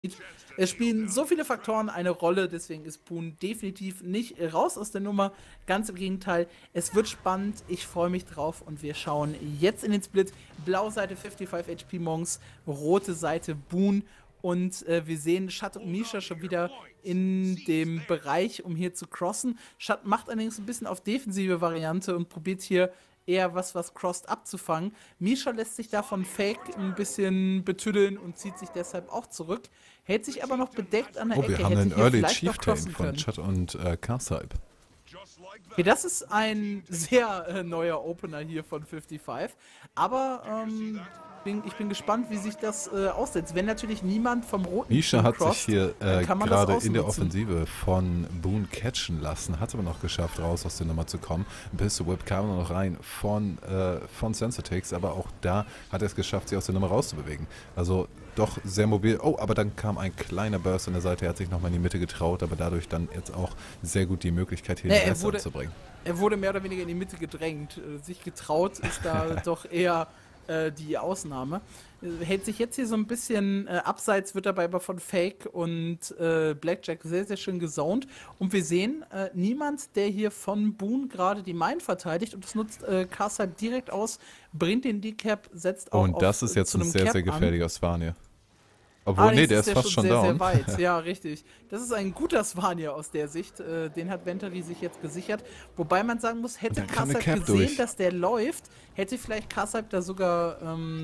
Es spielen so viele Faktoren eine Rolle, deswegen ist Boone definitiv nicht raus aus der Nummer. Ganz im Gegenteil, es wird spannend, ich freue mich drauf und wir schauen jetzt in den Split. Blaue Seite 55 HP Monks, rote Seite Boone und wir sehen Shat und Misha schon wieder in dem Bereich, um hier zu crossen. Shat macht allerdings ein bisschen auf defensive Variante und probiert hier eher was crossed abzufangen. Misha lässt sich davon Fake ein bisschen betüddeln und zieht sich deshalb auch zurück. Hält sich aber noch bedeckt an der Ecke. Wir haben Hätte einen hier Early vielleicht noch Chieftain crossen von können. Chat und Karsaib. Okay, das ist ein sehr neuer Opener hier von 55. Aber ich bin gespannt, wie sich das aussetzt. Wenn natürlich niemand vom roten Misha Team hat sich crosst, hier kann man das gerade in der ausnutzen. Offensive von Boone catchen lassen, hat aber noch geschafft, raus aus der Nummer zu kommen. Pistol Whip kam noch rein von Sensotix, aber auch da hat er es geschafft, sich aus der Nummer rauszubewegen. Also doch sehr mobil. Oh, aber dann kam ein kleiner Burst an der Seite, er hat sich nochmal in die Mitte getraut, aber dadurch dann jetzt auch sehr gut die Möglichkeit, hier den Rest anzubringen. Er wurde mehr oder weniger in die Mitte gedrängt. Sich getraut ist da doch eher die Ausnahme. Hält sich jetzt hier so ein bisschen abseits, wird dabei aber von Fake und Blackjack sehr, sehr schön gezoned. Und wir sehen niemand, der hier von Boone gerade die Mine verteidigt. Und das nutzt Karsaib direkt aus, bringt den Decap, setzt auch und das ist jetzt ein sehr, sehr gefährlicher Svanir. Obwohl, nee, der ist fast schon down. Sehr weit. Ja, richtig. Das ist ein guter Svanir aus der Sicht. Den hat Venturi sich jetzt gesichert. Wobei man sagen muss, hätte Karsaib gesehen, dass der läuft, hätte vielleicht Karsaib da sogar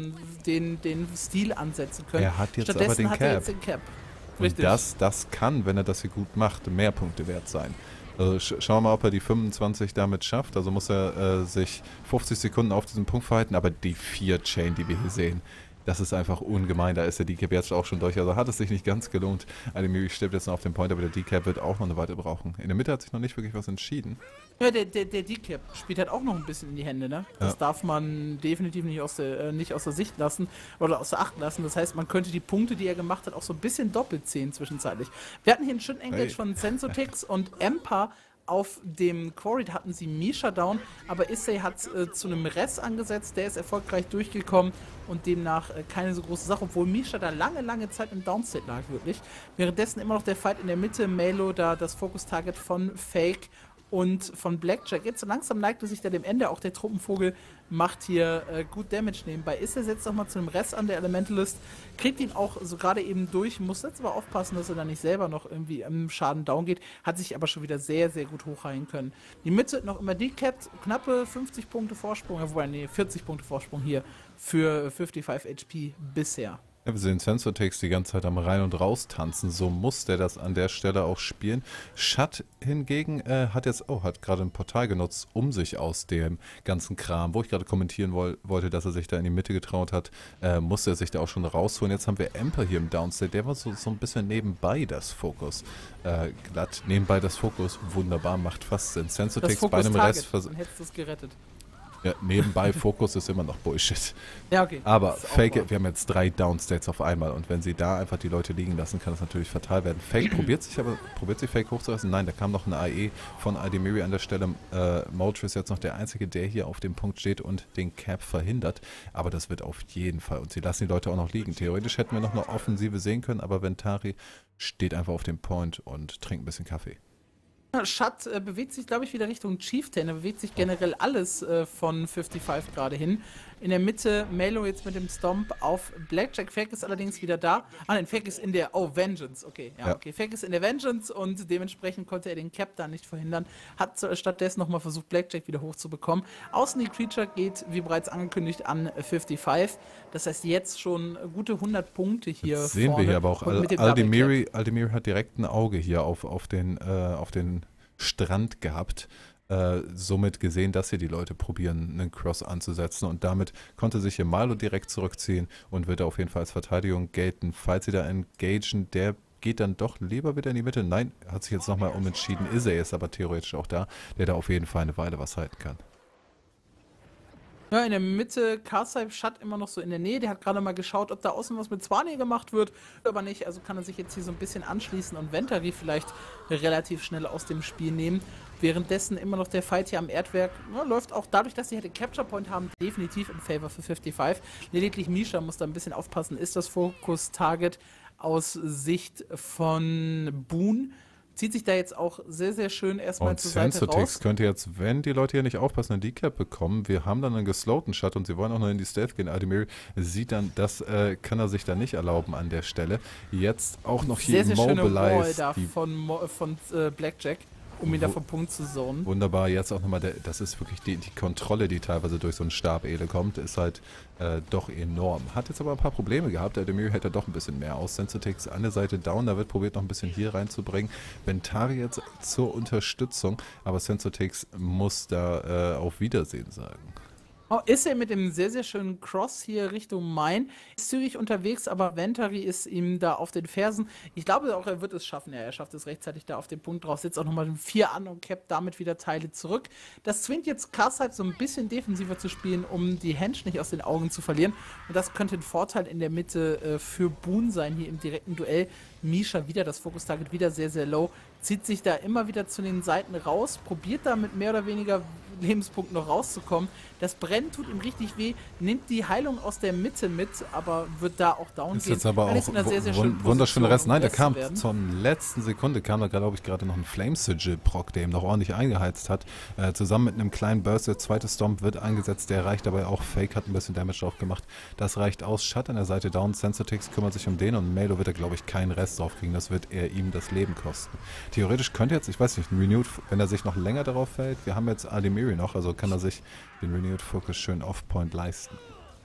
den Stil ansetzen können. Er hat jetzt aber den Cap. Und das kann, wenn er das hier gut macht, mehr Punkte wert sein. Also schauen wir mal, ob er die 25 damit schafft. Also muss er sich 50 Sekunden auf diesen Punkt verhalten. Aber die 4 Chain, die wir hier sehen, das ist einfach ungemein. Da ist der Decap jetzt auch schon durch. Also hat es sich nicht ganz gelohnt. Ademiri stirbt jetzt noch auf den Point, aber der Decap wird auch noch eine Weile brauchen. In der Mitte hat sich noch nicht wirklich was entschieden. Ja, der Decap spielt halt auch noch ein bisschen in die Hände, ne? Das darf man definitiv nicht aus der Sicht lassen oder außer Acht lassen. Das heißt, man könnte die Punkte, die er gemacht hat, auch so ein bisschen doppelt zählen zwischenzeitlich. Wir hatten hier einen schönen Engage von Sensotix und Empa. Auf dem Quarry hatten sie Misha down, aber Issei hat zu einem Res angesetzt, der ist erfolgreich durchgekommen und demnach keine so große Sache, obwohl Misha da lange Zeit im Downstate lag, wirklich. Währenddessen immer noch der Fight in der Mitte, Melo da das Fokus-Target von Fake und von Blackjack. Jetzt so langsam neigt er sich da dem Ende, auch der Truppenvogel macht hier gut Damage nebenbei. Issei setzt nochmal zu einem Rest an, der Elementalist, kriegt ihn auch so gerade eben durch, muss jetzt aber aufpassen, dass er da nicht selber noch irgendwie im Schaden down geht, hat sich aber schon wieder sehr, sehr gut hochheilen können. Die Mitte noch immer decapped, knappe 50 Punkte Vorsprung, wobei, nee, 40 Punkte Vorsprung hier für 55 HP bisher. Ja, wir sehen Sensotix die ganze Zeit am Rein- und Raus tanzen, so muss der das an der Stelle auch spielen. Shat hingegen hat gerade ein Portal genutzt, um sich aus dem ganzen Kram, wo ich gerade kommentieren wollte, dass er sich da in die Mitte getraut hat, musste er sich da auch schon rausholen. Jetzt haben wir Emper hier im Downstate, der war so ein bisschen nebenbei das Fokus. Glatt nebenbei das Fokus, wunderbar, macht fast Sinn. Sensotix bei einem Rest... Dann hättest du es gerettet. Ja, nebenbei Fokus ist immer noch Bullshit. Ja, okay. Aber Fake, wir haben jetzt 3 Downstates auf einmal und wenn sie da einfach die Leute liegen lassen, kann das natürlich fatal werden. Fake probiert sich Fake hochzulassen. Nein, da kam noch eine AE von Ademiri an der Stelle. Moltres ist jetzt noch der Einzige, der hier auf dem Punkt steht und den Cap verhindert. Aber das wird auf jeden Fall. Und sie lassen die Leute auch noch liegen. Theoretisch hätten wir noch eine Offensive sehen können, aber Venturi steht einfach auf dem Point und trinkt ein bisschen Kaffee. Shat bewegt sich, glaube ich, wieder Richtung Chieftain. Er bewegt sich generell alles von 55 gerade hin. In der Mitte Melo jetzt mit dem Stomp auf Blackjack. Fake ist allerdings wieder da. Nein, Fake ist in der... Oh, Vengeance. Okay, ja, okay. Fake ist in der Vengeance und dementsprechend konnte er den Cap da nicht verhindern. Hat stattdessen nochmal versucht, Blackjack wieder hochzubekommen. Außen die Creature geht, wie bereits angekündigt, an 55. Das heißt, jetzt schon gute 100 Punkte hier das sehen vorne. Wir hier aber auch. Aldemiri hat direkt ein Auge hier auf den Strand gehabt. Somit gesehen, dass hier die Leute probieren, einen Cross anzusetzen und damit konnte sich hier Milo direkt zurückziehen und wird auf jeden Fall als Verteidigung gelten. Falls sie da engagen, der geht dann doch lieber wieder in die Mitte. Nein, hat sich jetzt nochmal umentschieden. Issei ist aber theoretisch auch da, der da auf jeden Fall eine Weile was halten kann. Ja, in der Mitte, Karsaib Shat immer noch so in der Nähe. Der hat gerade mal geschaut, ob da außen was mit Swanir gemacht wird, aber nicht. Also kann er sich jetzt hier so ein bisschen anschließen und Venturi vielleicht relativ schnell aus dem Spiel nehmen. Währenddessen immer noch der Fight hier am Erdwerk. Ja, läuft auch dadurch, dass sie halt den Capture Point haben, definitiv in Favor für 55. Lediglich Misha muss da ein bisschen aufpassen, ist das Fokus-Target. aus Sicht von Boone. Zieht sich da jetzt auch sehr, sehr schön erstmal Und zur Seite Sensotix raus. könnte jetzt, wenn die Leute hier nicht aufpassen, einen Decap bekommen. Wir haben dann einen geslowten Shot und sie wollen auch noch in die Stealth gehen. Ademir sieht dann, das kann er sich da nicht erlauben an der Stelle. Jetzt auch noch hier Sehr, sehr schöne Wall Immobilize. da von Blackjack, um ihn da vom Punkt zu zonen. Wunderbar, jetzt auch nochmal, das ist wirklich die Kontrolle, die teilweise durch so einen Stabele kommt, ist halt doch enorm. Hat jetzt aber ein paar Probleme gehabt, der Demir hätte doch ein bisschen mehr aus. Sensotix an der Seite down, da wird probiert noch ein bisschen hier reinzubringen. Bentari jetzt zur Unterstützung, aber Sensotix muss da auf Wiedersehen sagen. Oh, ist er mit dem sehr, sehr schönen Cross hier Richtung Main. Ist zügig unterwegs, aber Ventari ist ihm da auf den Fersen. Ich glaube auch, er wird es schaffen. Ja, er schafft es rechtzeitig da auf den Punkt drauf. Sitzt auch nochmal 4 an und cappt damit wieder Teile zurück. Das zwingt jetzt Karsheim so ein bisschen defensiver zu spielen, um die Henge nicht aus den Augen zu verlieren. Und das könnte ein Vorteil in der Mitte für Boone sein, hier im direkten Duell. Misha wieder, das Fokus-Target wieder sehr, sehr low. Zieht sich da immer wieder zu den Seiten raus, probiert da mit mehr oder weniger Lebenspunkten noch rauszukommen. Das Brennen tut ihm richtig weh, nimmt die Heilung aus der Mitte mit, aber wird da auch down Ist gehen. jetzt aber auch wunderschöner Rest. Nein, der kam zur letzten Sekunde, kam da glaube ich gerade noch ein Flame Sigil Proc, der ihm noch ordentlich eingeheizt hat. Zusammen mit einem kleinen Burst, der zweite Stomp wird eingesetzt, der reicht dabei auch. Fake hat ein bisschen Damage drauf gemacht. Das reicht aus. Shut an der Seite down, Sensotix kümmert sich um den und Melo wird da glaube ich keinen Rest drauf kriegen. Das wird eher ihm das Leben kosten. Theoretisch könnte jetzt, ich weiß nicht, ein Renewed, wenn er sich noch länger darauf fällt, wir haben jetzt Ademiri noch, also kann er sich den Renewed Focus schön off-point leisten.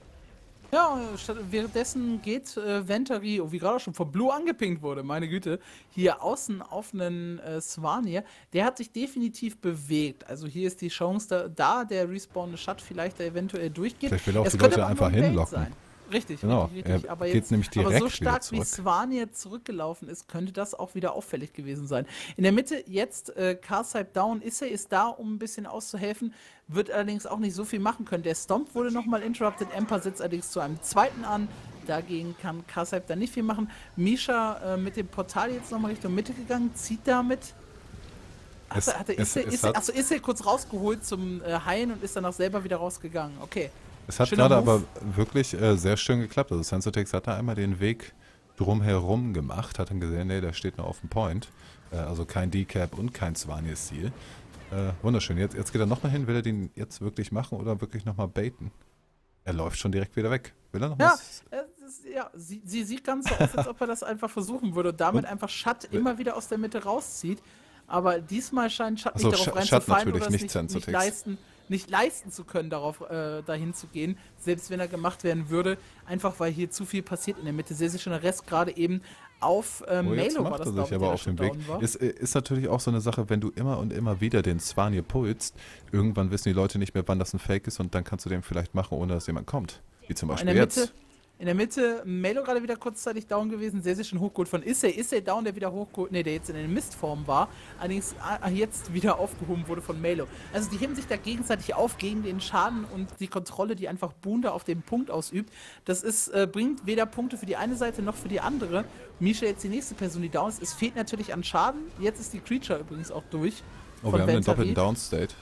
Ja, währenddessen geht Ventari, wie gerade schon von Blue angepinkt wurde, meine Güte, hier außen auf einen Svanir. Der hat sich definitiv bewegt. Also hier ist die Chance, da der respawnende Shut vielleicht da eventuell durchgeht. Vielleicht will er auch die Leute einfach hinlocken. Richtig, genau. richtig. Aber jetzt nämlich direkt aber so stark wie Svanir zurückgelaufen ist, könnte das auch wieder auffällig gewesen sein. In der Mitte jetzt Karsheim down. Issei ist da, um ein bisschen auszuhelfen, wird allerdings auch nicht so viel machen können. Der Stomp wurde nochmal interrupted. Emper setzt allerdings zu einem zweiten an. Dagegen kann Karsheim dann nicht viel machen. Misha mit dem Portal jetzt nochmal Richtung Mitte gegangen, zieht damit. Ist er kurz rausgeholt zum Heilen und ist danach selber wieder rausgegangen. Okay. Es hat gerade aber wirklich sehr schön geklappt. Also Sensotix hat da einmal den Weg drumherum gemacht, hat dann gesehen, nee, der steht nur auf dem Point. Also kein Decap und kein Svanir-Stil. Wunderschön. Jetzt geht er nochmal hin. Will er den jetzt wirklich machen oder wirklich nochmal baiten? Er läuft schon direkt wieder weg. Will er noch was? Sie sieht ganz so aus, als ob er das einfach versuchen würde und damit einfach Shut immer wieder aus der Mitte rauszieht. Aber diesmal scheint Shut nicht darauf reinzufallen oder es nicht leisten zu können, dahin zu gehen, selbst wenn er gemacht werden würde, einfach weil hier zu viel passiert in der Mitte. Sehr, sehr schöner Rest, gerade eben auf Melo war das, glaube ich, aber auf dem Weg. Ist natürlich auch so eine Sache, wenn du immer und immer wieder den Svanir pulst, irgendwann wissen die Leute nicht mehr, wann das ein Fake ist und dann kannst du den vielleicht machen, ohne dass jemand kommt. Wie zum Beispiel jetzt. In der Mitte, Melo gerade wieder kurzzeitig down gewesen, sehr, sehr schön hochgeholt von Issei. Issei down, der wieder hochgeholt, der jetzt in der Mistform war, allerdings jetzt wieder aufgehoben wurde von Melo. Also die heben sich da gegenseitig auf gegen den Schaden und die Kontrolle, die einfach Boone da auf dem Punkt ausübt. Das bringt weder Punkte für die eine Seite noch für die andere. Misha jetzt die nächste Person, die down ist. Es fehlt natürlich an Schaden. Jetzt ist die Creature übrigens auch durch. Oh, wir haben einen doppelten Downstate.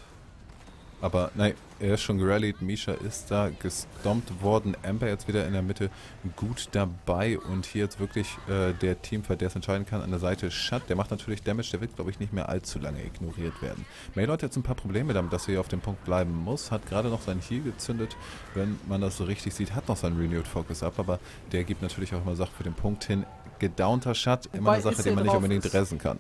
Aber nein, er ist schon gerallied, Misha ist da gestompt worden, Emper jetzt wieder in der Mitte gut dabei und hier jetzt wirklich der Teamfight, der es entscheiden kann, an der Seite Shut, der macht natürlich Damage, der wird glaube ich nicht mehr allzu lange ignoriert werden. Melo hat jetzt ein paar Probleme damit, dass er hier auf dem Punkt bleiben muss, hat gerade noch sein Heal gezündet, wenn man das so richtig sieht, hat noch seinen Renewed Focus Up, aber der gibt natürlich auch immer Sache für den Punkt hin. Gedownter Shut, immer eine Sache, die man nicht unbedingt ressen kann.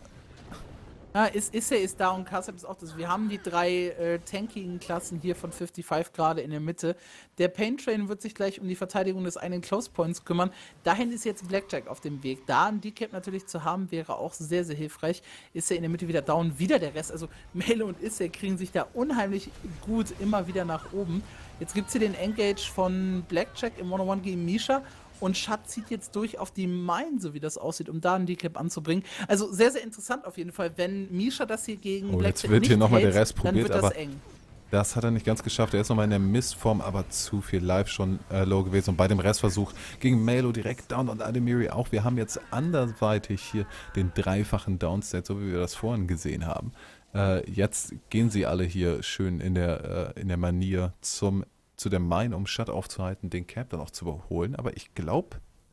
Ja, Issei ist da und Karsheim ist auch das. Wir haben die 3 tankigen Klassen hier von 55 gerade in der Mitte. Der Pain Train wird sich gleich um die Verteidigung des einen Close Points kümmern. Dahin ist jetzt Blackjack auf dem Weg. Da ein Decap natürlich zu haben, wäre auch sehr, sehr hilfreich. Issei in der Mitte wieder down, wieder der Rest. Also Melo und Issei kriegen sich da unheimlich gut immer wieder nach oben. Jetzt gibt es hier den Engage von Blackjack im 1-on-1 gegen Misha. Und Shut zieht jetzt durch auf die Mine, so wie das aussieht, um da einen Decap anzubringen. Also sehr, sehr interessant auf jeden Fall. Wenn Misha das hier gegen Blackjack jetzt wird hier nochmal der Rest probiert, dann wird das eng. Das hat er nicht ganz geschafft. Er ist nochmal in der Mistform, aber zu viel live schon low gewesen. Und bei dem Restversuch gegen Melo direkt down und Ademiri auch. Wir haben jetzt anderweitig hier den dreifachen Downstate, so wie wir das vorhin gesehen haben. Jetzt gehen sie alle hier schön in der Manier zu der Mine, um Shut aufzuhalten, den Cap dann auch zu überholen. Aber ich glaube,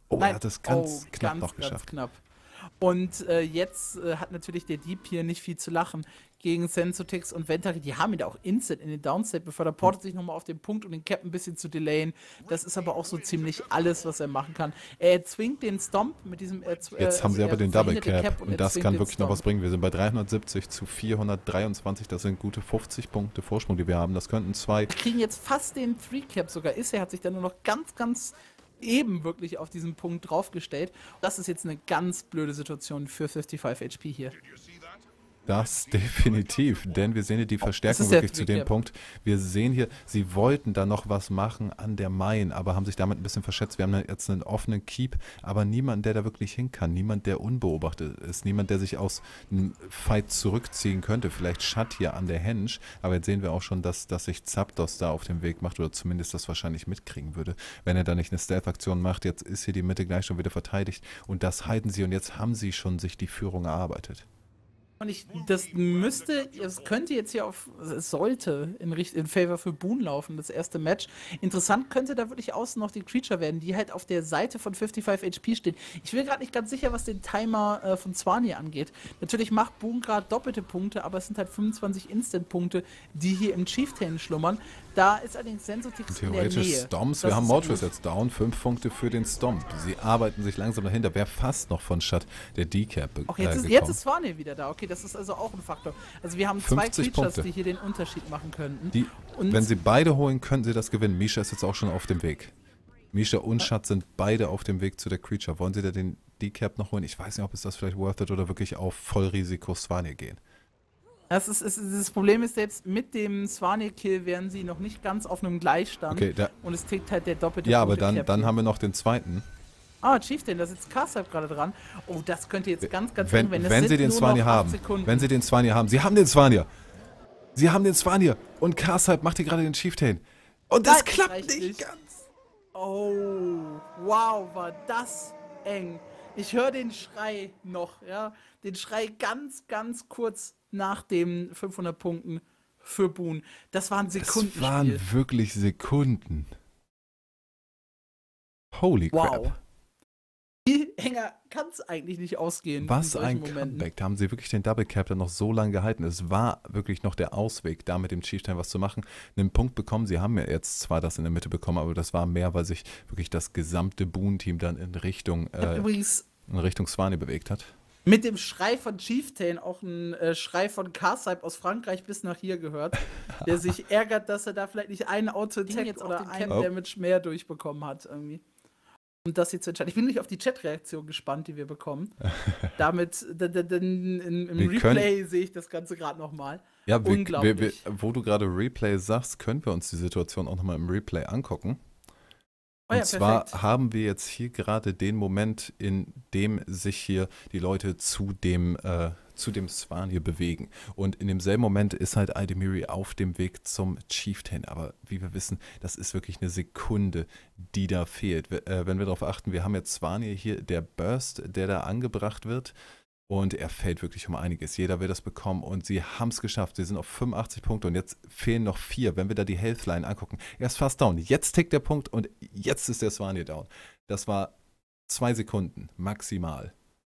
Oh, Nein. er hat es ganz knapp ganz, noch geschafft. Knapp. Und jetzt hat natürlich der Dieb hier nicht viel zu lachen gegen Sensotix und Ventari. Die haben ihn da auch instant in den Downstate befördert, portet sich nochmal auf den Punkt, um den Cap ein bisschen zu delayen. Das ist aber auch so ziemlich alles, was er machen kann. Er zwingt den Stomp mit diesem. Jetzt haben sie aber den Double Cap und das kann wirklich noch was Stomp. bringen. Wir sind bei 370 zu 423. Das sind gute 50 Punkte Vorsprung, die wir haben. Das könnten zwei. Wir kriegen jetzt fast den 3-Cap sogar. Er hat sich dann nur noch ganz eben wirklich auf diesen Punkt draufgestellt. Das ist jetzt eine ganz blöde Situation für 55 HP hier. Das definitiv, denn wir sehen hier die Verstärkung ist der wirklich zu dem 3-Cap. Punkt. Wir sehen hier, sie wollten da noch was machen an der Main, aber haben sich damit ein bisschen verschätzt. Wir haben jetzt einen offenen Keep, aber niemand, der da wirklich hin kann. Niemand, der unbeobachtet ist. Niemand, der sich aus einem Fight zurückziehen könnte. Vielleicht Schatt hier an der Henge, aber jetzt sehen wir auch schon, dass sich Zapdos da auf dem Weg macht oder zumindest das wahrscheinlich mitkriegen würde, wenn er da nicht eine Stealth-Aktion macht. Jetzt ist hier die Mitte gleich schon wieder verteidigt und das halten sie und jetzt haben sie schon sich die Führung erarbeitet. Und es könnte jetzt hier es sollte in Favor für Boon laufen, das erste Match. Interessant könnte da wirklich außen noch die Creature werden, die halt auf der Seite von 55 HP stehen. Ich bin gerade nicht ganz sicher, was den Timer von Zwanni angeht. Natürlich macht Boon gerade doppelte Punkte, aber es sind halt 25 Instant-Punkte, die hier im Chieftain schlummern. Da ist allerdings Sensotix in der Nähe. Theoretisch Stomps, Das wir haben ist Moltres gut. jetzt down, 5 Punkte für den Stomp. Sie arbeiten sich langsam dahinter. Wäre fast noch von Schatt der Decap Auch gekommen. jetzt ist Zwanni wieder da. Okay, das ist also auch ein Faktor. Also wir haben zwei 50 Creatures, Punkte. die hier den Unterschied machen könnten. Und wenn sie beide holen, könnten sie das gewinnen. Misha ist jetzt auch schon auf dem Weg. Misha und Schatt sind beide auf dem Weg zu der Creature. Wollen sie da den Decap noch holen? Ich weiß nicht, ob es das vielleicht worth it oder wirklich auf Vollrisiko Svanir gehen. Das Problem ist, selbst mit dem Swanir-Kill wären sie noch nicht ganz auf einem Gleichstand. Okay, Und es trägt halt der doppelte ja, aber Punkte-Cap dann hier. haben wir noch den zweiten. Chieftain, da sitzt Karsab gerade dran. Oh, das könnte jetzt ganz eng Wenn werden. sie den Svanir haben. Wenn sie den Svanir haben. Sie haben den Svanir. Sie haben den Svanir. Und Karsab macht hier gerade den Chieftain. Und das klappt nicht ganz. Oh, wow, war das eng. Ich höre den Schrei noch, ja. Den Schrei ganz kurz nach den 500 Punkten für Boon. Das waren Sekunden. Das waren wirklich Sekunden. Holy crap. Wow. Viel enger kann es eigentlich nicht ausgehen. Was in ein solchen Momenten. Comeback. Da haben sie wirklich den Double Cap dann noch so lange gehalten. Es war wirklich noch der Ausweg, da mit dem Chieftain was zu machen. Einen Punkt bekommen. Sie haben ja jetzt zwar das in der Mitte bekommen, aber das war mehr, weil sich wirklich das gesamte Boon-Team dann in Richtung Swanee bewegt hat. Mit dem Schrei von Chieftain auch ein Schrei von Karsab aus Frankreich bis nach hier gehört, der sich ärgert, dass er da vielleicht nicht einen Auto-Attack oder einen Damage mehr durchbekommen hat irgendwie. Um das hier zu entscheiden. Ich bin nicht auf die Chat-Reaktion gespannt, die wir bekommen. Damit im Replay sehe ich das Ganze gerade nochmal. Ja, unglaublich. Wo du gerade Replay sagst, können wir uns die Situation auch nochmal im Replay angucken. Und zwar haben wir jetzt hier gerade den Moment, in dem sich hier die Leute zu dem Svanir bewegen. Und in demselben Moment ist halt Aldemiri auf dem Weg zum Chieftain. Aber wie wir wissen, das ist wirklich eine Sekunde, die da fehlt. Wenn wir darauf achten, wir haben jetzt Svanir hier, der Burst, der da angebracht wird. Und er fällt wirklich um einiges. Jeder will das bekommen und sie haben es geschafft. Sie sind auf 85 Punkte und jetzt fehlen noch 4. Wenn wir da die Healthline angucken, er ist fast down. Jetzt tickt der Punkt und jetzt ist der Svanir down. Das war 2 Sekunden maximal.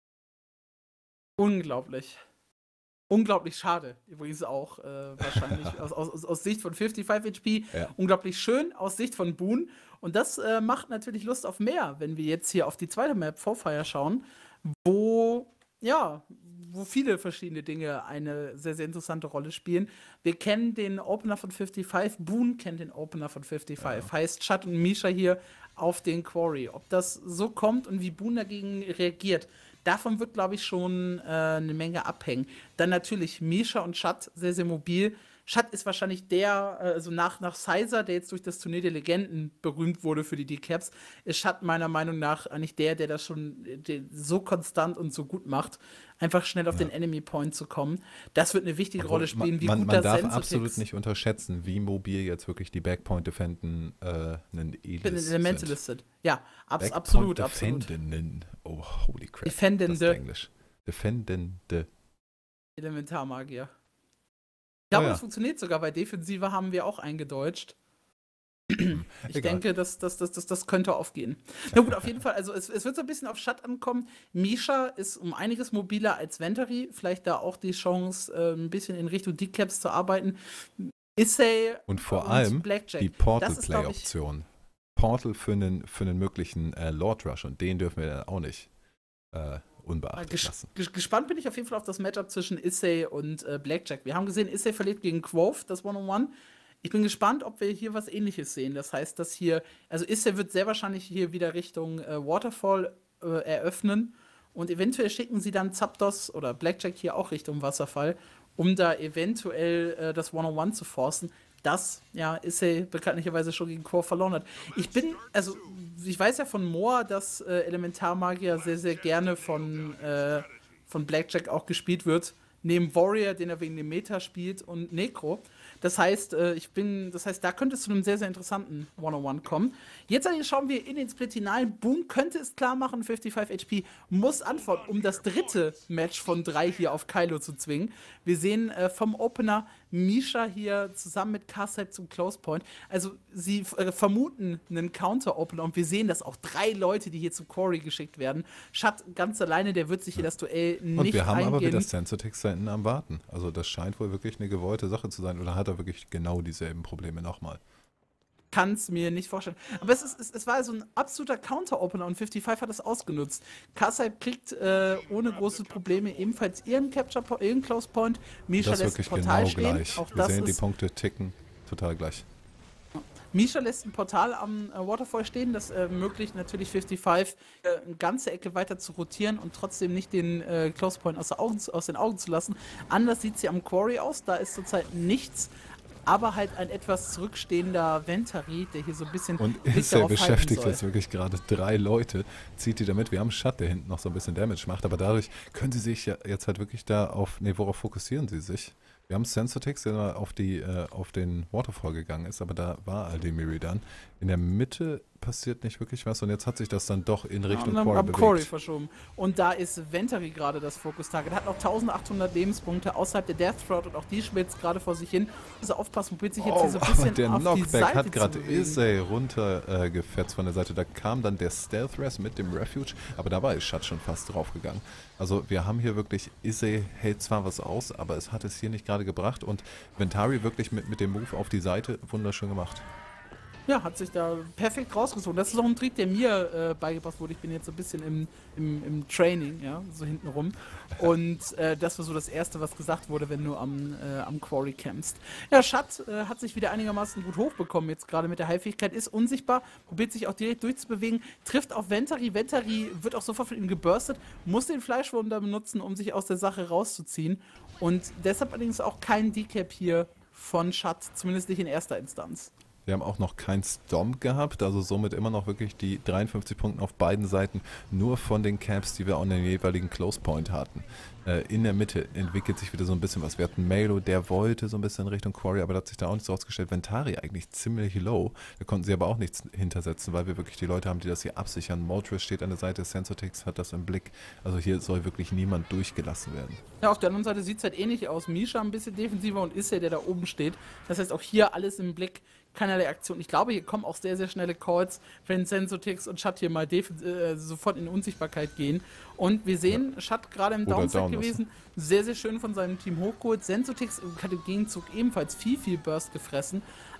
Unglaublich. Unglaublich schade. Übrigens auch wahrscheinlich aus Sicht von 55 HP. Ja. Unglaublich schön aus Sicht von Boon. Und das macht natürlich Lust auf mehr, wenn wir jetzt hier auf die zweite Map, Fire, schauen, wo viele verschiedene Dinge eine sehr, sehr interessante Rolle spielen. Wir kennen den Opener von 55, Boon kennt den Opener von 55. Ja. Heißt Schatt und Misha hier auf den Quarry. Ob das so kommt und wie Boon dagegen reagiert, davon wird, glaube ich, schon eine Menge abhängen. Dann natürlich Misha und Schatt sehr, sehr mobil. Schatt ist wahrscheinlich der, also nach Sizer, der jetzt durch das Turnier der Legenden berühmt wurde für die Decaps, ist Schatt meiner Meinung nach eigentlich der das schon so konstant und so gut macht, einfach schnell auf den Enemy Point zu kommen. Das wird eine wichtige Rolle spielen, wie gut man das darf absolut nicht unterschätzen, wie mobil jetzt wirklich die Backpoint-Defenden einen Elementalist sind. Ja, absolut. Defendenden. Oh, holy crap. Defendende. Das ist Englisch. Defendende. Elementarmagier. Ich glaube, das funktioniert sogar. Bei Defensive haben wir auch eingedeutscht. Ich denke, das könnte aufgehen. Na gut, auf jeden Fall, also es wird so ein bisschen auf Schatt ankommen. Misha ist um einiges mobiler als Ventari. Vielleicht da auch die Chance, ein bisschen in Richtung Decaps zu arbeiten. Issei und vor allem Blackjack. Die Portal-Play-Option. Portal für einen möglichen Lord Rush und den dürfen wir dann auch nicht unbeachtet lassen. Gespannt bin ich auf jeden Fall auf das Matchup zwischen Issei und Blackjack. Wir haben gesehen, Issei verliert gegen Quoth, das One-on-One. Ich bin gespannt, ob wir hier was Ähnliches sehen. Das heißt, dass hier, also Issei wird sehr wahrscheinlich hier wieder Richtung Waterfall eröffnen und eventuell schicken sie dann Zapdos oder Blackjack hier auch Richtung Wasserfall, um da eventuell das One-on-One zu forcen. Das, ja, Issei bekanntlicherweise schon gegen Quoth verloren hat. Ich weiß ja von Moa, dass Elementarmagier sehr, sehr gerne von Blackjack auch gespielt wird. Neben Warrior, den er wegen dem Meta spielt, und Necro. Das heißt, da könnte es zu einem sehr, sehr interessanten One-on-One kommen. Jetzt allerdings schauen wir in den Split-Finalen. Boom könnte es klar machen, 55 HP muss antworten, um das dritte Match von 3 hier auf Kylo zu zwingen. Wir sehen vom Opener Misha hier zusammen mit Karsep zum Close Point. Also sie vermuten einen Counter-Opener und wir sehen, dass auch 3 Leute, die hier zu Corey geschickt werden. Schatt ganz alleine, der wird sich hier das Duell nicht eingehen. Und wir haben aber wieder Sensotix da hinten am Warten. Also das scheint wohl wirklich eine gewollte Sache zu sein. Oder hat er wirklich genau dieselben Probleme nochmal? Kann es mir nicht vorstellen. Aber es war so ein absoluter Counter-Opener und 55 hat das ausgenutzt. Karsep kriegt ohne große Probleme ebenfalls ihren Close Point. Misha lässt ein Portal stehen. Gleich. Wir sehen die Punkte ticken total gleich. Misha lässt ein Portal am Waterfall stehen. Das ermöglicht natürlich 55 eine ganze Ecke weiter zu rotieren und trotzdem nicht den Close Point aus den Augen zu lassen. Anders sieht sie am Quarry aus. Da ist zurzeit nichts. Aber halt ein etwas zurückstehender Ventari, der hier so ein bisschen. Und Issei beschäftigt jetzt wirklich gerade 3 Leute, zieht die damit. Wir haben Schatt, der hinten noch so ein bisschen Damage macht, aber dadurch können sie sich ja jetzt halt wirklich worauf fokussieren sie sich? Wir haben Sensotix, der auf den Waterfall gegangen ist, aber da war Aldemiri dann. In der Mitte passiert nicht wirklich was und jetzt hat sich das dann doch in Richtung Quarry verschoben. Und da ist Ventari gerade das Fokus-Target. Hat noch 1800 Lebenspunkte außerhalb der Death Throat und auch die schmilzt gerade vor sich hin. Also aufpassen, probiert sich jetzt hier so ein bisschen der auf Knockback die Seite hat gerade Issei runtergefetzt von der Seite. Da kam dann der Stealth Rest mit dem Refuge, aber da war Schatt schon fast draufgegangen. Also wir haben hier wirklich, Issei hält zwar was aus, aber es hat es hier nicht gerade gebracht und Ventari wirklich mit dem Move auf die Seite wunderschön gemacht. Ja, hat sich da perfekt rausgezogen. Das ist auch ein Trick, der mir beigebracht wurde. Ich bin jetzt so ein bisschen im Training, ja, so hinten rum. Und das war so das Erste, was gesagt wurde, wenn du am Quarry campst. Ja, Schatt hat sich wieder einigermaßen gut hochbekommen, jetzt gerade mit der Heilfähigkeit, ist unsichtbar, probiert sich auch direkt durchzubewegen, trifft auf Ventari. Ventari wird auch sofort von ihm geburstet, muss den Fleischwurm da benutzen, um sich aus der Sache rauszuziehen. Und deshalb allerdings auch kein Decap hier von Schatt, zumindest nicht in erster Instanz. Wir haben auch noch keinen Stomp gehabt, also somit immer noch wirklich die 53 Punkte auf beiden Seiten, nur von den Caps, die wir an den jeweiligen Close Point hatten. In der Mitte entwickelt sich wieder so ein bisschen was. Wir hatten Melo, der wollte so ein bisschen in Richtung Quarry, aber da hat sich da auch nichts rausgestellt. Ventari eigentlich ziemlich low, da konnten sie aber auch nichts hintersetzen, weil wir wirklich die Leute haben, die das hier absichern. Moltres steht an der Seite, Sensotix hat das im Blick, also hier soll wirklich niemand durchgelassen werden. Ja, auf der anderen Seite sieht es halt ähnlich aus. Misha ein bisschen defensiver und Issei, der da oben steht. Das heißt, auch hier alles im Blick, keinerlei Aktion. Ich glaube, hier kommen auch sehr, sehr schnelle Calls, wenn Sensotix und Schatt hier mal sofort in Unsichtbarkeit gehen. Und wir sehen, Schatt gerade im Downside gewesen, sehr, sehr schön von seinem Team hochgeholt. Sensotix hat im Gegenzug ebenfalls viel Burst gefressen,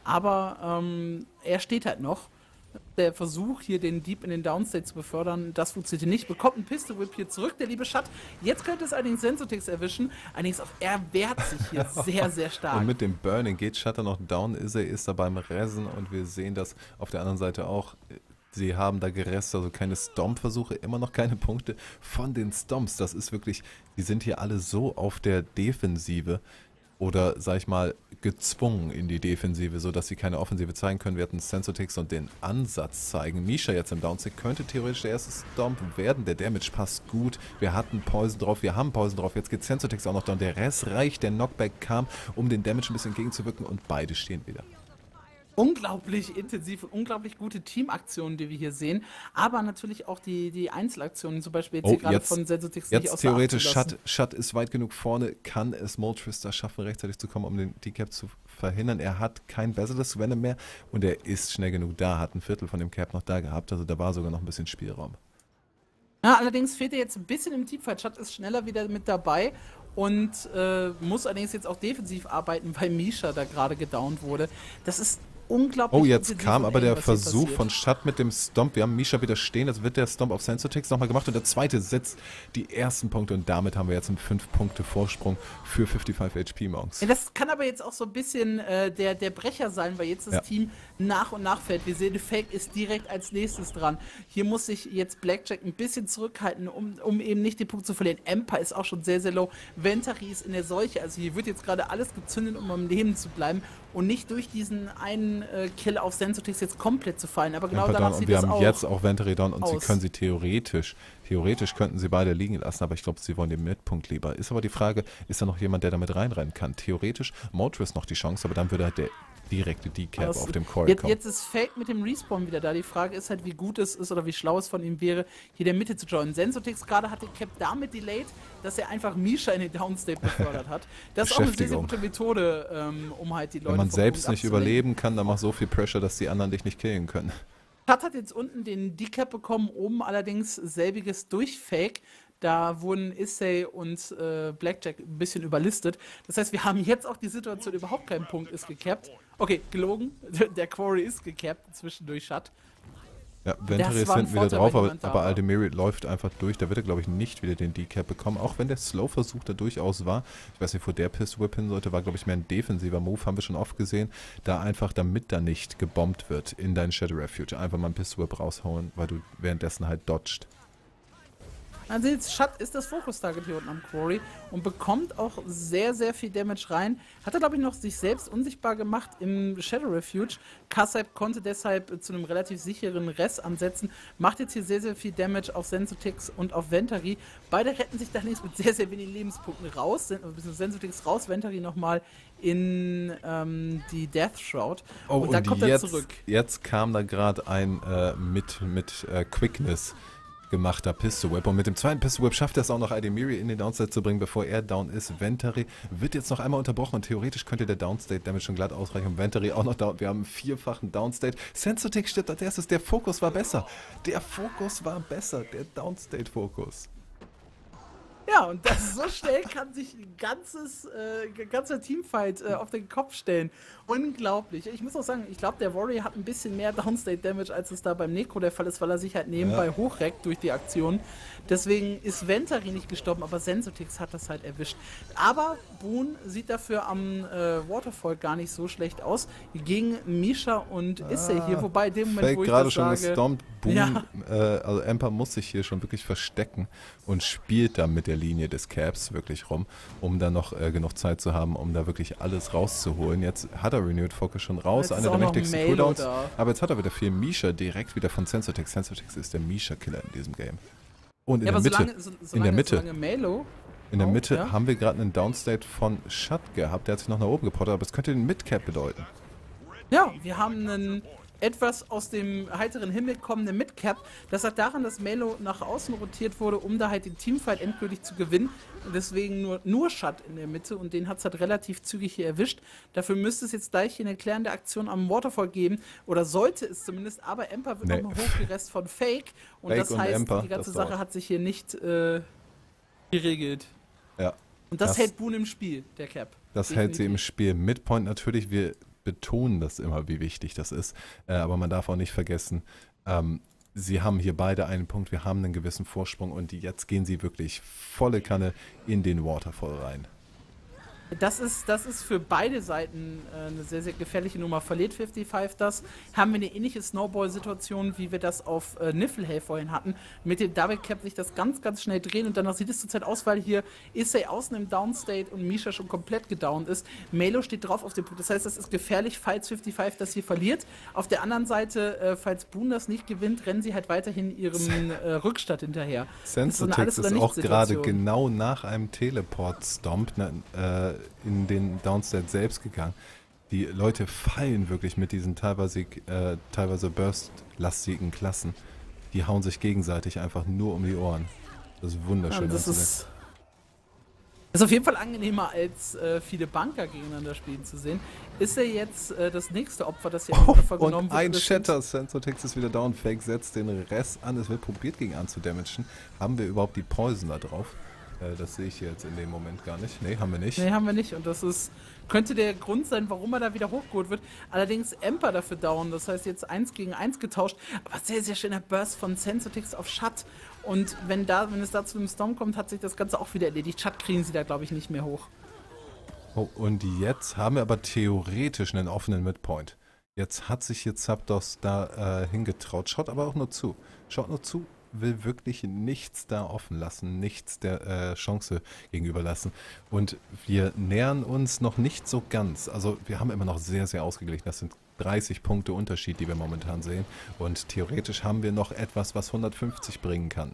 aber er steht halt noch. Der Versuch, hier den Dieb in den Downstate zu befördern, das funktioniert nicht. Bekommt einen Pistol Whip hier zurück, der liebe Schatt. Jetzt könnte es allerdings Sensotix erwischen. Allerdings auch er wehrt sich hier sehr, sehr stark. Und mit dem Burning geht Schatter noch down. Issei ist da beim Ressen und wir sehen das auf der anderen Seite auch. Sie haben da gerestet, also keine Stomp-Versuche, immer noch keine Punkte von den Stomps. Das ist wirklich, die sind hier alle so auf der Defensive. Oder, sag ich mal, gezwungen in die Defensive, sodass sie keine Offensive zeigen können. Wir hatten Sensotix und den Ansatz zeigen. Misha jetzt im Downstick könnte theoretisch der erste Stomp werden. Der Damage passt gut. Wir hatten Poison drauf, wir haben Poison drauf. Jetzt geht Sensotix auch noch down. Der Rest reicht. Der Knockback kam, um den Damage ein bisschen entgegenzuwirken und beide stehen wieder. Unglaublich intensiv und unglaublich gute Teamaktionen, die wir hier sehen, aber natürlich auch die Einzelaktionen, zum Beispiel jetzt hier gerade von Sensotix nicht jetzt theoretisch Schatt ist weit genug vorne, kann es Moltres da schaffen, rechtzeitig zu kommen, um den Decap zu verhindern. Er hat kein Basilisk Venom mehr und er ist schnell genug da, hat ein Viertel von dem Cap noch da gehabt, also da war sogar noch ein bisschen Spielraum. Ja, allerdings fehlt er jetzt ein bisschen im Teamfight. Schatt ist schneller wieder mit dabei und muss allerdings jetzt auch defensiv arbeiten, weil Misha da gerade gedownt wurde. Das ist unglaublich. Oh, jetzt kam aber der Versuch von Schatt mit dem Stomp. Wir haben Misha wieder stehen. Jetzt wird der Stomp auf Sensotix nochmal gemacht. Und der zweite setzt die ersten Punkte. Und damit haben wir jetzt einen 5-Punkte-Vorsprung für 55 HP Monks. Ja, das kann aber jetzt auch so ein bisschen der Brecher sein, weil jetzt das Team nach und nach fällt. Wir sehen, Fake ist direkt als nächstes dran. Hier muss sich jetzt Blackjack ein bisschen zurückhalten, um eben nicht den Punkt zu verlieren. Emper ist auch schon sehr, sehr low. Ventari ist in der Seuche. Also hier wird jetzt gerade alles gezündet, um am Leben zu bleiben. Und nicht durch diesen einen Kill auf Sensotix jetzt komplett zu fallen. Aber genau danach sieht es auch. Und wir haben jetzt auch Ventari down und sie können sie theoretisch könnten sie beide liegen lassen, aber ich glaube, sie wollen den Mitpunkt lieber. Ist aber die Frage, ist da noch jemand, der damit reinrennen kann? Theoretisch Moltres noch die Chance, aber dann würde halt der direkte Decap auf dem Core kommen. Jetzt ist Fake mit dem Respawn wieder da. Die Frage ist halt, wie gut es ist oder wie schlau es von ihm wäre, hier der Mitte zu joinen. Sensotix gerade hat den Cap damit delayed, dass er einfach Misha in den Downstate befördert hat. Das ist auch eine sehr, sehr gute Methode, um halt die Leute. Wenn man selbst nicht überleben kann, dann macht so viel Pressure, dass die anderen dich nicht killen können. Schatt hat jetzt unten den Decap bekommen, oben allerdings selbiges durch Fake. Da wurden Issei und Blackjack ein bisschen überlistet. Das heißt, wir haben jetzt auch die Situation, überhaupt kein Punkt ist gecapped. Okay, gelogen. Der Quarry ist gecapped zwischendurch Schatt. Ja, Ventari ist hinten wieder drauf, aber Aldemiri läuft einfach durch. Da wird er, glaube ich, nicht wieder den Decap bekommen. Auch wenn der Slow-Versuch da durchaus war. Ich weiß nicht, wo der Pistol-Whip hin sollte. War, glaube ich, mehr ein defensiver Move. Haben wir schon oft gesehen. Da einfach, damit da nicht gebombt wird in dein Shadow Refuge, einfach mal einen Pistol-Whip raushauen, weil du währenddessen halt dodged. Also jetzt Schatt ist das Fokus-Target hier unten am Quarry und bekommt auch sehr, sehr viel Damage rein. Hat er, glaube ich, noch sich selbst unsichtbar gemacht im Shadow Refuge. Kassaib konnte deshalb zu einem relativ sicheren Rest ansetzen. Macht jetzt hier sehr, sehr viel Damage auf Sensotix und auf Ventari. Beide retten sich allerdings mit sehr, sehr wenigen Lebenspunkten raus. Sensotix raus, Ventari nochmal in die Death Shroud. Oh, und dann kommt er zurück. Jetzt kam da gerade ein mit Quickness gemachter Pistol Whip. Und mit dem zweiten Pistol Whip schafft er es auch noch, Aldemiri in den Downstate zu bringen, bevor er down ist. Ventari wird jetzt noch einmal unterbrochen und theoretisch könnte der Downstate damit schon glatt ausreichen. Und Ventari auch noch down. Wir haben einen vierfachen Downstate. Sensotix stirbt als erstes. Der Fokus war besser. Der Downstate-Fokus. Ja, und das so schnell kann sich ein ganzer Teamfight auf den Kopf stellen. Unglaublich. Ich muss auch sagen, ich glaube, der Warrior hat ein bisschen mehr Downstate-Damage, als es da beim Necro der Fall ist, weil er sich halt nebenbei hochreckt durch die Aktion. Deswegen ist Ventari nicht gestorben, aber Sensotix hat das halt erwischt. Aber Boone sieht dafür am Waterfall gar nicht so schlecht aus gegen Misha und Issei hier. Wobei, in dem Moment, wo ich gerade das schon sage... gestompt. Boone, also Emper muss sich hier schon wirklich verstecken und spielt dann mit der Linie des Caps wirklich rum, um dann noch genug Zeit zu haben, um da wirklich alles rauszuholen. Jetzt hat er Renewed Focus schon raus, einer der mächtigsten Cooldowns. Aber jetzt hat er wieder viel Misha direkt wieder von Sensotix. Sensotix ist der Misha-Killer in diesem Game. Und in der Mitte, haben wir gerade einen Downstate von Schatt gehabt. Der hat sich noch nach oben gepottert, aber das könnte den Midcap bedeuten. Ja, wir haben einen etwas aus dem heiteren Himmel kommenden Midcap. Das hat daran, dass Melo nach außen rotiert wurde, um da halt den Teamfight endgültig zu gewinnen. Und deswegen nur Schatt in der Mitte und den hat es halt relativ zügig hier erwischt. Dafür müsste es jetzt gleich hier eine klärende Aktion am Waterfall geben. Oder sollte es zumindest, aber Emper wird nochmal hochgeresst von Fake. Und Fake das heißt, die ganze Sache hat sich hier nicht geregelt. Ja. Und das hält Boone im Spiel, der Cap. Das hält sie im Spiel. Midpoint natürlich, wir betonen das immer, wie wichtig das ist. Aber man darf auch nicht vergessen, sie haben hier beide einen Punkt, wir haben einen gewissen Vorsprung und jetzt gehen sie wirklich volle Kanne in den Waterfall rein. Das ist für beide Seiten eine sehr, sehr gefährliche Nummer. Verliert 55 das, haben wir eine ähnliche Snowball-Situation, wie wir das auf Niflheim vorhin hatten. Mit dem Double Cap sich das ganz, ganz schnell drehen und danach sieht es zurzeit aus, weil hier Issei außen im Downstate und Misha schon komplett gedownt ist. Melo steht drauf auf dem Punkt. Das heißt, das ist gefährlich, falls 55 das hier verliert. Auf der anderen Seite, falls Boone das nicht gewinnt, rennen sie halt weiterhin ihrem Rückstand hinterher. Sensotix ist auch gerade genau nach einem Teleport-Stomp in den Downstate selbst gegangen. Die Leute fallen wirklich mit diesen teilweise burst-lastigen Klassen. Die hauen sich gegenseitig einfach nur um die Ohren. Das ist wunderschön. Ist auf jeden Fall angenehmer, als viele Bunker gegeneinander spielen zu sehen. Ist er jetzt das nächste Opfer, das hier Opfer genommen Und wird? ein Shatter. Sensotix ist wieder down. Fake setzt den Rest an. Es wird probiert, gegen anzudamagen. Haben wir überhaupt die Poison da drauf? Das sehe ich jetzt in dem Moment gar nicht. Nee, haben wir nicht. Nee, haben wir nicht. Und das könnte der Grund sein, warum er da wieder hochgeholt wird. Allerdings Emper dafür down. Das heißt jetzt 1 gegen 1 getauscht. Aber sehr, sehr schöner Burst von Sensotix auf Shut. Und wenn es da zu einem Storm kommt, hat sich das Ganze auch wieder erledigt. Shut kriegen sie da, glaube ich, nicht mehr hoch. Oh, und jetzt haben wir aber theoretisch einen offenen Midpoint. Jetzt hat sich hier Zapdos da hingetraut. Schaut aber auch nur zu. Schaut nur zu. Will wirklich nichts da offen lassen, nichts der Chance gegenüber lassen. Und wir nähern uns noch nicht so ganz. Also wir haben immer noch sehr, sehr ausgeglichen. Das sind 30 Punkte Unterschied, die wir momentan sehen. Und theoretisch haben wir noch etwas, was 150 bringen kann.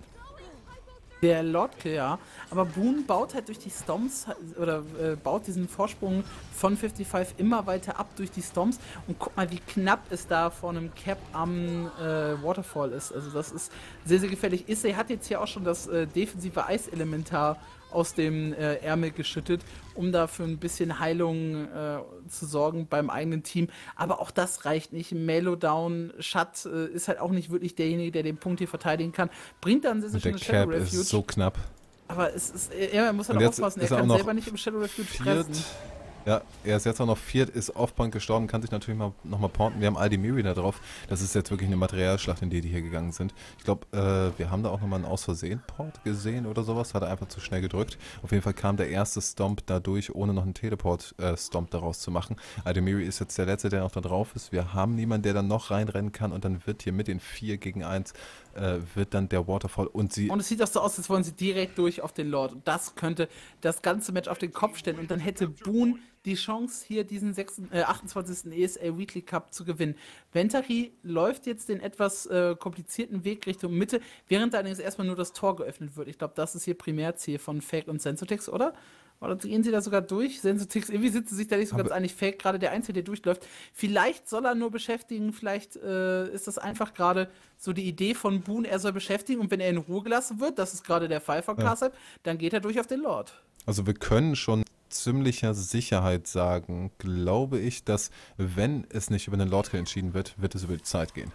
Der Lordkill, ja. Aber Boone baut halt durch die Stomps oder baut diesen Vorsprung von 55 immer weiter ab durch die Stomps. Und guck mal, wie knapp es da vor einem Cap am Waterfall ist. Also das ist sehr, sehr gefährlich. Issei hat jetzt hier auch schon das defensive Eiselementar aus dem Ärmel geschüttet, um da für ein bisschen Heilung zu sorgen beim eigenen Team. Aber auch das reicht nicht. Melodown, Shut ist halt auch nicht wirklich derjenige, der den Punkt hier verteidigen kann. Bringt dann sehr, sehr schöne Shadow Refuge. Ist so knapp. Aber er muss halt auch aufpassen. Er kann selber nicht im Shadow Refuge fressen. Ja, er ist jetzt auch noch viert, ist Off-Point gestorben, kann sich natürlich nochmal porten. Wir haben Aldemiri da drauf. Das ist jetzt wirklich eine Materialschlacht, in die hier gegangen sind. Ich glaube, wir haben da auch nochmal einen Aus-Versehen-Port gesehen oder sowas. Hat er einfach zu schnell gedrückt. Auf jeden Fall kam der erste Stomp da durch, ohne noch einen Teleport-Stomp daraus zu machen. Aldemiri ist jetzt der Letzte, der noch da drauf ist. Wir haben niemanden, der dann noch reinrennen kann. Und dann wird hier mit den 4 gegen 1 wird dann der Waterfall und es sieht auch so aus, als wollen sie direkt durch auf den Lord. Und das könnte das ganze Match auf den Kopf stellen. Und dann hätte Boone die Chance, hier diesen 28. ESL Weekly Cup zu gewinnen. Ventari läuft jetzt den etwas komplizierten Weg Richtung Mitte, während allerdings erstmal nur das Tor geöffnet wird. Ich glaube, das ist hier Primärziel von Fake und Sensotix, oder? Oder gehen sie da sogar durch? Sensotix, irgendwie sind sie sich da nicht so ganz einig. Fake, gerade der Einzige, der durchläuft. Vielleicht soll er nur beschäftigen, vielleicht ist das einfach gerade so die Idee von Boone, er soll beschäftigen und wenn er in Ruhe gelassen wird, das ist gerade der Fall von Karsep, dann geht er durch auf den Lord. Also wir können schon ziemlicher Sicherheit sagen, glaube ich, dass wenn es nicht über den Lordkill entschieden wird, wird es über die Zeit gehen.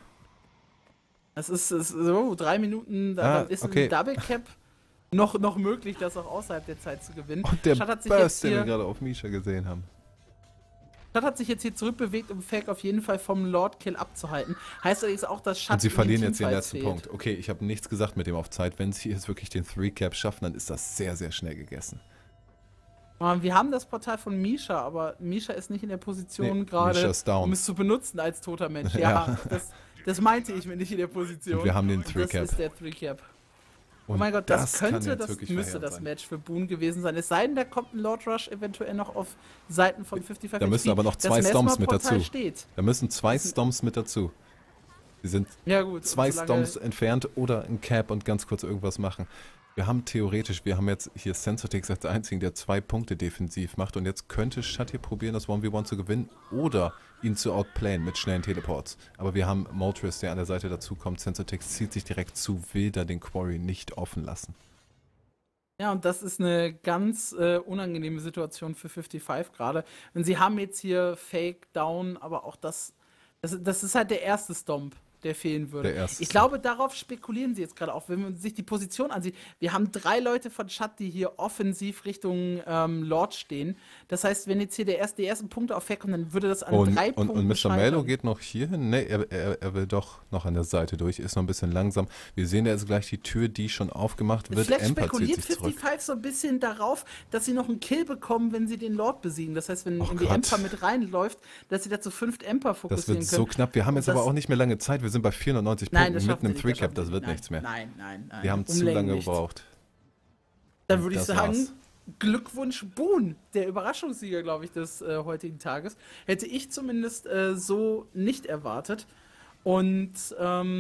Es ist so, 3 Minuten, dann ist ein Double Cap noch möglich, das auch außerhalb der Zeit zu gewinnen. Und der Burst, den wir gerade auf Misha gesehen haben. Shut hat sich jetzt hier zurückbewegt, um Fake auf jeden Fall vom Lord-Kill abzuhalten. Heißt allerdings auch, dass Shut und sie verlieren jetzt den letzten Punkt. Okay, ich habe nichts gesagt mit dem auf Zeit. Wenn sie jetzt wirklich den 3-Cap schaffen, dann ist das sehr, sehr schnell gegessen. Wir haben das Portal von Misha, aber Misha ist nicht in der Position gerade, um es zu benutzen als toter Mensch. Ja, das meinte ich mir nicht in der Position. Und wir haben den 3-Cap. Das ist der 3-Cap. Oh mein Gott, das müsste das Match für Boone gewesen sein. Es sei denn, da kommt ein Lord Rush eventuell noch auf Seiten von 55. Da müssen aber noch 2 Stomps mit dazu. Da müssen 2 Stomps mit dazu. Sie sind 2 Stomps entfernt oder ein Cap und ganz kurz irgendwas machen. Wir haben jetzt hier Sensotix als einzigen, der 2 Punkte defensiv macht und jetzt könnte Shut hier probieren, das 1v1 zu gewinnen oder ihn zu outplayen mit schnellen Teleports. Aber wir haben Moltres, der an der Seite dazukommt. Sensotix zieht sich direkt zu, will da den Quarry nicht offen lassen. Ja, und das ist eine ganz unangenehme Situation für 55 gerade. Und sie haben jetzt hier Fake down, aber auch das ist halt der erste Stomp, der fehlen würde. Ich glaube, darauf spekulieren sie jetzt gerade auch, wenn man sich die Position ansieht. Wir haben 3 Leute von Shut, die hier offensiv Richtung Lord stehen. Das heißt, wenn jetzt hier die ersten Punkte auf Fake kommen, dann würde das an 3 Punkten Und Mr. Melo geht noch hier hin? Ne, er will doch noch an der Seite durch, ist noch ein bisschen langsam. Wir sehen da jetzt gleich die Tür, die schon aufgemacht wird. Vielleicht spekuliert 55 so ein bisschen darauf, dass sie noch einen Kill bekommen, wenn sie den Lord besiegen. Das heißt, wenn die Emper mit reinläuft, dass sie dazu 5 Emper fokussieren können. Das wird so knapp. Wir haben jetzt aber auch nicht mehr lange Zeit. Wir sind bei 490 Punkten mit einem 3-Cap, das wird nichts mehr. Nein. Wir haben zu lange gebraucht. Dann würde ich sagen, Glückwunsch Boone, der Überraschungssieger, glaube ich, des heutigen Tages. Hätte ich zumindest so nicht erwartet. Und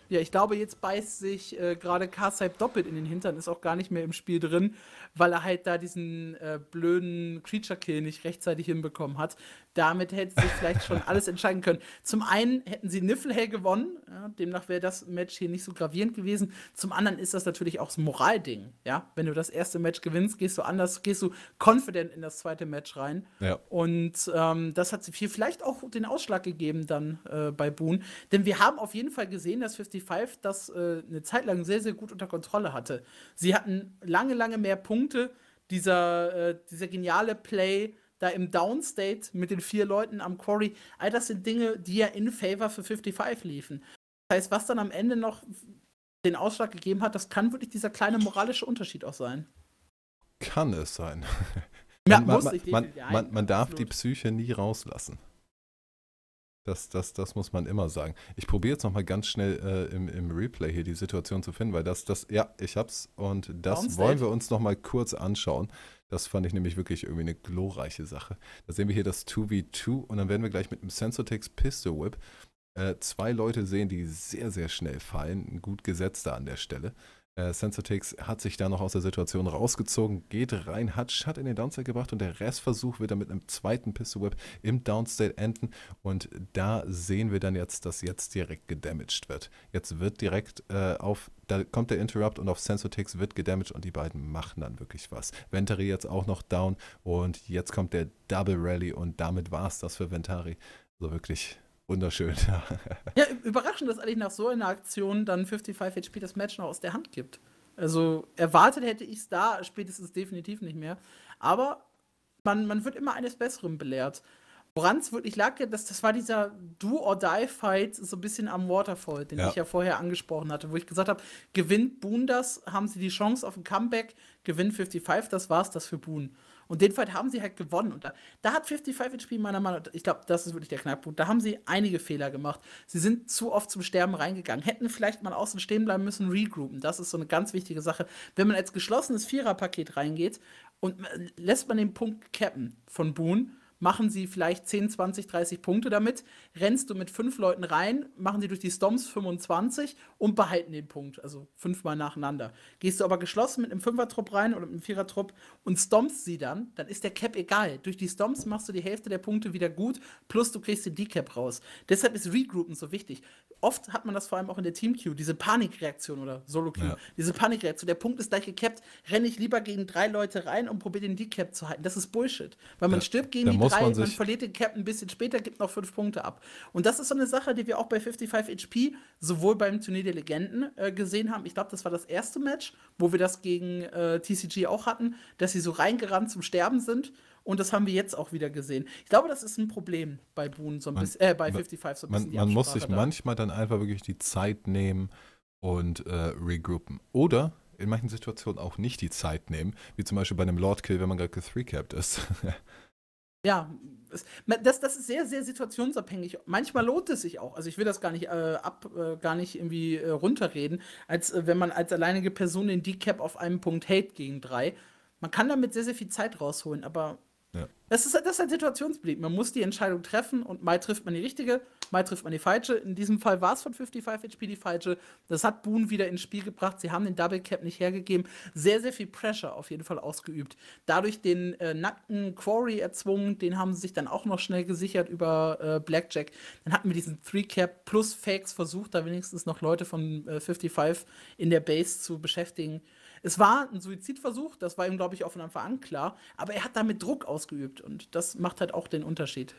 Ja, ich glaube, jetzt beißt sich gerade K-Side doppelt in den Hintern, ist auch gar nicht mehr im Spiel drin, weil er halt da diesen blöden Creature-Kill nicht rechtzeitig hinbekommen hat. Damit hätte sich vielleicht schon alles entscheiden können. Zum einen hätten sie Niflheim gewonnen, ja, demnach wäre das Match hier nicht so gravierend gewesen. Zum anderen ist das natürlich auch so ein Moralding. Ja? Wenn du das erste Match gewinnst, gehst du confident in das zweite Match rein. Ja. Und das hat hier vielleicht auch den Ausschlag gegeben dann bei Boone. Denn wir haben auf jeden Fall gesehen, dass 55 das eine Zeit lang sehr, sehr gut unter Kontrolle hatte. Sie hatten lange, lange mehr Punkte. Dieser geniale Play da im Downstate mit den 4 Leuten am Quarry, all das sind Dinge, die ja in Favor für 55 liefen. Das heißt, was dann am Ende noch den Ausschlag gegeben hat, das kann wirklich dieser kleine moralische Unterschied auch sein. Kann es sein. Ja, man darf die Psyche nie rauslassen. Das muss man immer sagen. Ich probiere jetzt noch mal ganz schnell im Replay hier die Situation zu finden, weil ich hab's und das Downstate. wollen wir uns noch mal kurz anschauen. Das fand ich nämlich wirklich irgendwie eine glorreiche Sache. Da sehen wir hier das 2v2 und dann werden wir gleich mit dem Sensotex Pistol Whip 2 Leute sehen, die sehr, sehr schnell fallen. Gut gesetzt da an der Stelle. Sensotex hat sich da noch aus der Situation rausgezogen, geht rein, hat Shut in den Downstate gebracht und der Restversuch wird dann mit einem zweiten Pistol Whip im Downstate enden und da sehen wir dann jetzt, dass jetzt direkt gedamaged wird. Jetzt wird direkt da kommt der Interrupt und auf Sensotex wird gedamaged und die beiden machen dann wirklich was. Ventari jetzt auch noch down und jetzt kommt der Double Rally und damit war es das für Ventari. Also wirklich wunderschön. Ja, überraschend, dass eigentlich nach so einer Aktion dann 55 HP das Match noch aus der Hand gibt. Also erwartet hätte ich es da spätestens definitiv nicht mehr. Aber man wird immer eines Besseren belehrt. Woran es wirklich lag, das war dieser Do-or-Die-Fight so ein bisschen am Waterfall, den ich ja vorher angesprochen hatte, wo ich gesagt habe, gewinnt Boone das, haben sie die Chance auf ein Comeback, gewinnt 55, das war's das für Boone. Und den Fight haben sie halt gewonnen. Und da hat 55 HP meiner Meinung nach, ich glaube, das ist wirklich der Knackpunkt, da haben sie einige Fehler gemacht. Sie sind zu oft zum Sterben reingegangen, hätten vielleicht mal außen stehen bleiben müssen, regroupen. Das ist so eine ganz wichtige Sache. Wenn man als geschlossenes Viererpaket reingeht und lässt man den Punkt cappen von Boone, machen sie vielleicht 10, 20, 30 Punkte damit, rennst du mit 5 Leuten rein, machen sie durch die Stomps 25 und behalten den Punkt, also 5-mal nacheinander. Gehst du aber geschlossen mit einem 5er-Trupp rein oder mit einem 4er-Trupp und stompst sie dann ist der Cap egal. Durch die Stomps machst du die Hälfte der Punkte wieder gut, plus du kriegst den D-Cap raus. Deshalb ist Regroupen so wichtig. Oft hat man das vor allem auch in der Team-Queue, diese Panikreaktion oder Solo-Queue, diese Panikreaktion, der Punkt ist gleich gecapped, renne ich lieber gegen 3 Leute rein und probiere den D-Cap zu halten. Das ist Bullshit, weil man stirbt gegen die 3, man verliert den Cap ein bisschen später, gibt noch 5 Punkte ab. Und das ist so eine Sache, die wir auch bei 55 HP sowohl beim Turnier der Legenden gesehen haben. Ich glaube, das war das erste Match, wo wir das gegen TCG auch hatten, dass sie so reingerannt zum Sterben sind. Und das haben wir jetzt auch wieder gesehen. Ich glaube, das ist ein Problem bei Boone, so ein bisschen, bei 55 so ein bisschen. Man muss sich manchmal dann einfach wirklich die Zeit nehmen und regroupen. Oder in manchen Situationen auch nicht die Zeit nehmen, wie zum Beispiel bei einem Lord-Kill, wenn man gerade ge-3-capped ist. Ja, das ist sehr, sehr situationsabhängig. Manchmal lohnt es sich auch. Also ich will das gar nicht irgendwie runterreden, als wenn man als alleinige Person den D-Cap auf einem Punkt hält gegen 3. Man kann damit sehr, sehr viel Zeit rausholen, aber das ist halt situationsbedingt. Man muss die Entscheidung treffen und mal trifft man die richtige, mal trifft man die falsche. In diesem Fall war es von 55 HP die falsche. Das hat Boone wieder ins Spiel gebracht. Sie haben den Double Cap nicht hergegeben. Sehr, sehr viel Pressure auf jeden Fall ausgeübt. Dadurch den nackten Quarry erzwungen. Den haben sie sich dann auch noch schnell gesichert über Blackjack. Dann hatten wir diesen 3-Cap plus Fakes versucht, da wenigstens noch Leute von 55 in der Base zu beschäftigen. Es war ein Suizidversuch, das war ihm, glaube ich, auch von Anfang an klar, aber er hat damit Druck ausgeübt und das macht halt auch den Unterschied.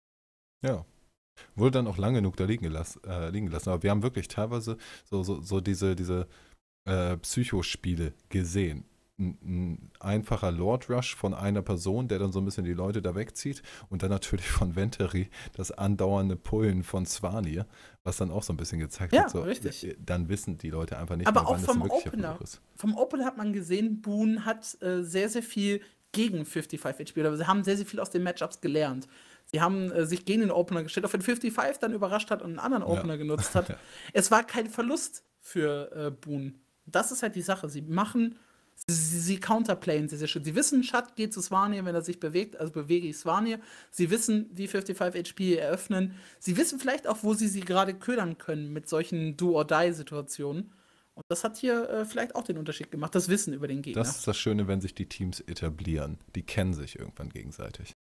Ja. Wurde dann auch lange genug da liegen gelassen. Aber wir haben wirklich teilweise so diese Psychospiele gesehen. Ein einfacher Lord Rush von einer Person, der dann so ein bisschen die Leute da wegzieht und dann natürlich von Ventari das andauernde Pullen von Svanir, was dann auch so ein bisschen gezeigt hat. So, richtig. Dann wissen die Leute einfach nicht aber mehr, auch wann vom das wirklich Opener. ist. Vom Opener hat man gesehen, Boone hat sehr, sehr viel gegen 55 HP, aber sie haben sehr, sehr viel aus den Matchups gelernt. Sie haben sich gegen den Opener gestellt, auch wenn 55 dann überrascht hat und einen anderen Opener genutzt hat. Es war kein Verlust für Boone. Das ist halt die Sache. Sie machen Sie counterplayen sehr, sehr schön. Sie wissen, Shad geht zu Svanir, wenn er sich bewegt, also bewege ich Svanir. Sie wissen, wie 55 HP eröffnen. Sie wissen vielleicht auch, wo sie gerade ködern können mit solchen Do-or-Die-Situationen. Und das hat hier vielleicht auch den Unterschied gemacht, das Wissen über den Gegner. Das ist das Schöne, wenn sich die Teams etablieren. Die kennen sich irgendwann gegenseitig.